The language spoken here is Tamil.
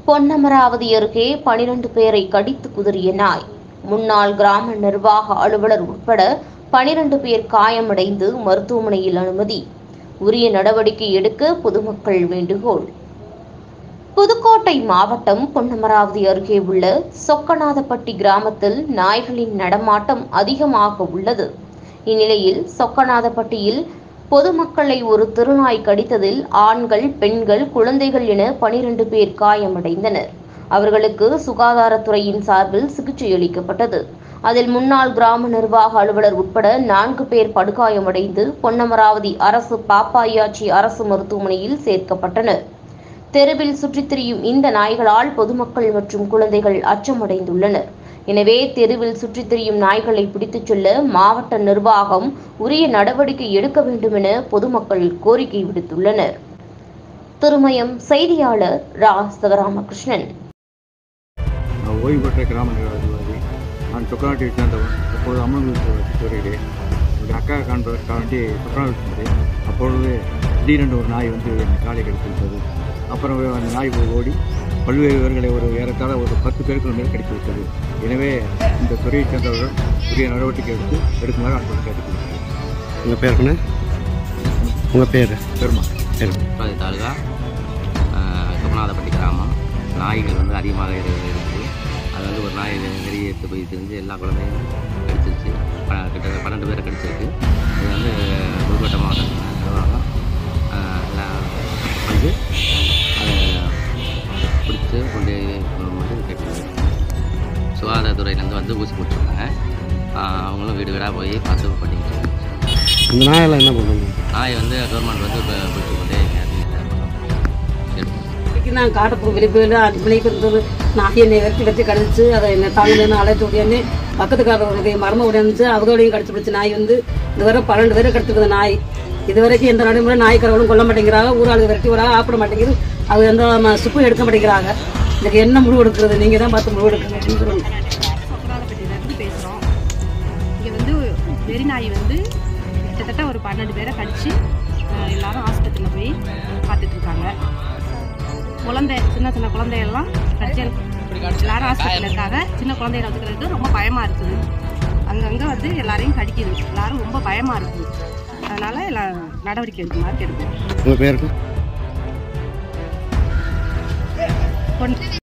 பொன்னமராவதி அருகே 12 பேரை கடித்து குதறிய நாய். முன்னாள் கிராம நிர்வாக அலுவலர் உட்பட 12 பேர் காயமடைந்து மருத்துவமனையில் அனுமதி. உரிய நடவடிக்கை எடுக்க பொதுமக்கள் வேண்டுகோள். புதுக்கோட்டை மாவட்டம் பொன்னமராவதி அருகே உள்ள சொக்கநாதப்பட்டி கிராமத்தில் நாய்களின் நடமாட்டம் அதிகமாக உள்ளது. இந்நிலையில் சொக்கநாதப்பட்டியில் பொதுமக்களை ஒரு திருநாய் கடித்ததில் ஆண்கள், பெண்கள், குழந்தைகள் என 12 பேர் காயமடைந்தனர். அவர்களுக்கு சுகாதாரத்துறையின் சார்பில் சிகிச்சை அளிக்கப்பட்டது. அதில் முன்னாள் கிராம நிர்வாக அலுவலர் உட்பட 4 பேர் படுகாயமடைந்து பொன்னமராவதி அரசு பாப்பாயாச்சி அரசு மருத்துவமனையில் சேர்க்கப்பட்டனர். தெருவில் சுற்றித் திரியும் இந்த நாய்களால் பொதுமக்கள் மற்றும் குழந்தைகள் அச்சமடைந்துள்ளனர். எனவே தெருவில் சுற்றித் திரியும் நாய்களை பிடித்துச் செல்ல மாவட்ட நிர்வாகம் உரிய நடவடிக்கை எடுக்க வேண்டும் என பொதுமக்கள் கோரிக்கை விடுத்துள்ளனர். திருமயம் செய்தியாளர் ரா. சிவராமகிருஷ்ணன். ஓய்வு பெற்ற கிராம நிர்வாகி. நான் சொக்கநாட்டை சேர்ந்தவன். அப்பொழுது அமர்ந்து வருகிறேன். அக்கா காண்பதற்காண்டி சொக்கநாட்டு வந்தேன். அப்பொழுது திடீரென்று ஒரு நாய் வந்து என் காலை கடித்து விட்டது. அப்புறம் அந்த நாய் ஓடி பல்வேறு பேர்களை ஏறத்தாழ ஒரு 10 பேருக்கு மேல் கடித்து விட்டது. எனவே இந்த துறையை சேர்ந்தவர்கள் உரிய நடவடிக்கை எடுக்குமாறு அன்போடு கேட்டுக்கொள்கிறேன். உங்கள் பேருக்குன்னு? உங்கள் பேர்? பெருமாள். தாலுகா சொக்கநாதப்பட்டி கிராமம். நாய்கள் வந்து அதிகமாக இருக்குது. அது வந்து ஒரு நாய் வெளியே எடுத்து போய் தெரிஞ்சு எல்லா குழந்தையும் கடிச்சிருச்சு. கிட்டத்தட்ட 12 பேரை கடிச்சிருக்கு. இது வந்து புதுக்கோட்டை மாவட்ட நிர்வாகம் வந்து அதை பிடிச்சி கொண்டு வந்து கேட்டு சுகாதாரத்துறையிலேருந்து வந்து ஊசி போட்டுருக்காங்க. அவங்களும் வீடு வீடாக போய் பார்த்து பண்ணிக்கிட்டு. இந்த நாயெல்லாம் என்ன பண்ணுறாங்க? நாய் வந்து கவர்மெண்ட் வந்து பிடிச்சி கொண்டே நான் காட்டப்போ வெளிப்போயில் 5 மணிக்கு இருந்தது நாயை என்னை வச்சு கடிச்சு அதை என்னை தாங்கன்னு அழைச்சி உடனே பக்கத்துக்காரவங்க மரம உடையாந்துச்சு. அவதோடையும் கடிச்சு பிடிச்சி நாய் வந்து இதுவரை 12 பேரை கடிச்சிருக்குது நாய். இது வரைக்கும் எந்த நடைமுறை நாய் கடவுளும் கொல்ல மாட்டேங்கிறாங்க. ஊராளுக்கு விரட்டி வராங்க, ஆப்பிட மாட்டேங்குது. அது எந்த சுப்பும் எடுக்க மாட்டேங்கிறாங்க. இதுக்கு என்ன முடிவு எடுக்கிறது? நீங்கள் தான் பார்த்து முடிவு எடுக்கணும் அப்படின்னு சொல்லுங்க. சொக்கநாதப்பட்டியிலேருந்து பேசுகிறோம். இங்கே வந்து வெறி நாய் வந்து கிட்டத்தட்ட ஒரு 12 பேரை கடிச்சு எல்லாரும் ஆஸ்பத்திரியில் போய் பார்த்துட்ருக்காங்க. சின்ன சின்ன குழந்தைகள்லாம் கடிச்சு எல்லாரும் ஆஸ்பத்திரியில் இருக்காங்க. சின்ன குழந்தைகளை வச்சுக்கிறது ரொம்ப பயமாக இருக்குது. அங்கங்கே வந்து எல்லாரையும் கடிக்குது. எல்லாரும் ரொம்ப பயமாக இருக்குது. அதனால் எல்லாம் நடவடிக்கை எடுக்குமாறு கேட்குறோம். உங்கள் பேருக்கு?